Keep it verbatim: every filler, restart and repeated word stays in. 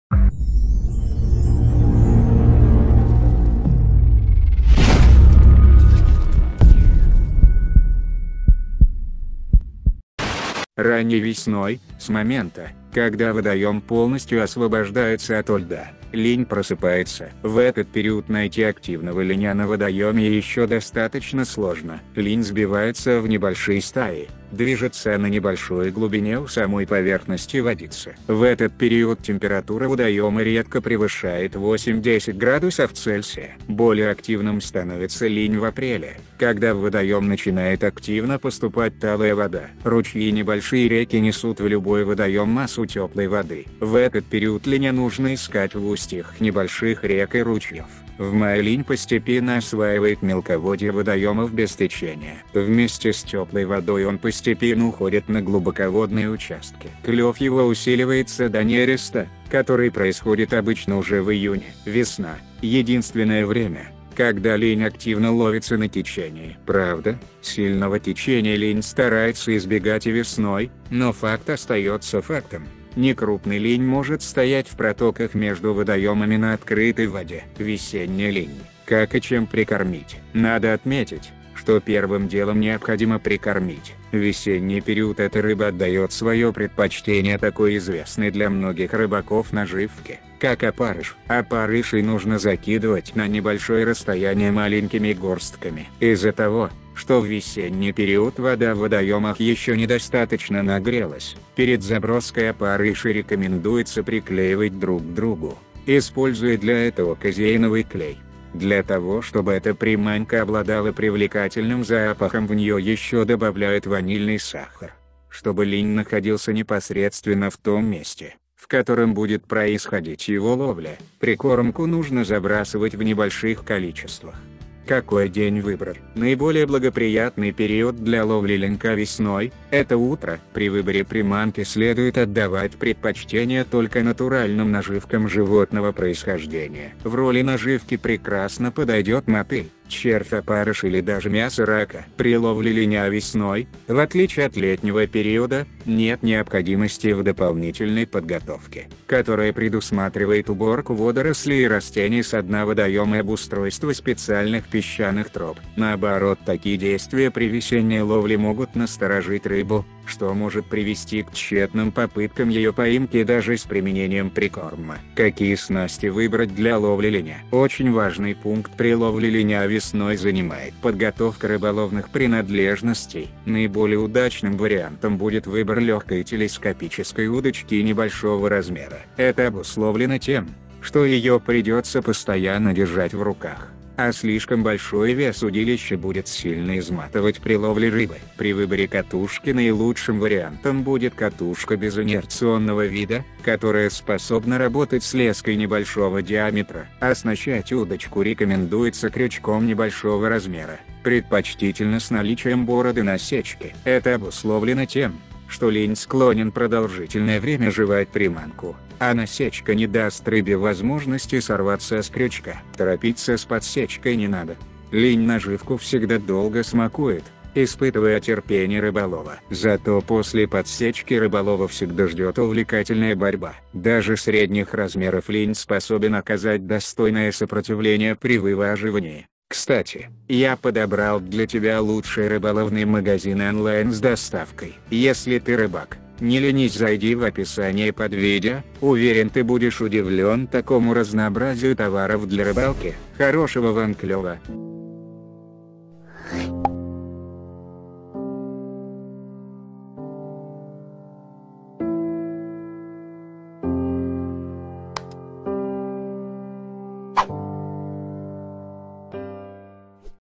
Ранней весной, с момента, когда водоем полностью освобождается от льда, линь просыпается. В этот период найти активного линя на водоеме еще достаточно сложно. Линь сбивается в небольшие стаи, движется на небольшой глубине у самой поверхности водицы. В этот период температура водоема редко превышает восемь-десять градусов Цельсия. Более активным становится линь в апреле, когда в водоем начинает активно поступать талая вода. Ручьи и небольшие реки несут в любой водоем массу теплой воды. В этот период линя нужно искать в устьях небольших рек и ручьев. В мае линь постепенно осваивает мелководье водоемов без течения. Вместе с теплой водой он постепенно уходит на глубоководные участки. Клев его усиливается до нереста, который происходит обычно уже в июне. Весна – единственное время, когда линь активно ловится на течении. Правда, сильного течения линь старается избегать и весной, но факт остается фактом. Некрупный линь может стоять в протоках между водоемами на открытой воде. Весенняя линь. Как и чем прикормить? Надо отметить, что первым делом необходимо прикормить. В весенний период эта рыба отдает свое предпочтение такой известной для многих рыбаков наживке, как опарыш. Опарышей нужно закидывать на небольшое расстояние маленькими горстками. Из-за того, что в весенний период вода в водоемах еще недостаточно нагрелась, перед заброской опарышей рекомендуется приклеивать друг к другу, используя для этого казеиновый клей. Для того, чтобы эта приманка обладала привлекательным запахом, в нее еще добавляют ванильный сахар, чтобы линь находился непосредственно в том месте, в котором будет происходить его ловля. Прикормку нужно забрасывать в небольших количествах. Какой день выбрать? Наиболее благоприятный период для ловли линька весной – это утро. При выборе приманки следует отдавать предпочтение только натуральным наживкам животного происхождения. В роли наживки прекрасно подойдет мотыль, червь, опарыш или даже мясо рака. При ловле линя весной, в отличие от летнего периода, нет необходимости в дополнительной подготовке, которая предусматривает уборку водорослей и растений с дна водоема и обустройство специальных песчаных троп. Наоборот, такие действия при весенней ловле могут насторожить рыбу, что может привести к тщетным попыткам ее поимки даже с применением прикорма. Какие снасти выбрать для ловли линя? Очень важный пункт при ловле линя весной занимает подготовка рыболовных принадлежностей. Наиболее удачным вариантом будет выбор легкой телескопической удочки небольшого размера. Это обусловлено тем, что ее придется постоянно держать в руках, а слишком большой вес удилища будет сильно изматывать при ловле рыбы. При выборе катушки наилучшим вариантом будет катушка безинерционного вида, которая способна работать с леской небольшого диаметра. Оснащать удочку рекомендуется крючком небольшого размера, предпочтительно с наличием бороды насечки. Это обусловлено тем, что линь склонен продолжительное время жевать приманку, а насечка не даст рыбе возможности сорваться с крючка. Торопиться с подсечкой не надо. Линь наживку всегда долго смакует, испытывая терпение рыболова. Зато после подсечки рыболова всегда ждет увлекательная борьба. Даже средних размеров линь способен оказать достойное сопротивление при вываживании. Кстати, я подобрал для тебя лучший рыболовный магазин онлайн с доставкой. Если ты рыбак, не ленись, зайди в описание под видео, уверен, ты будешь удивлен такому разнообразию товаров для рыбалки. Хорошего вам клёва!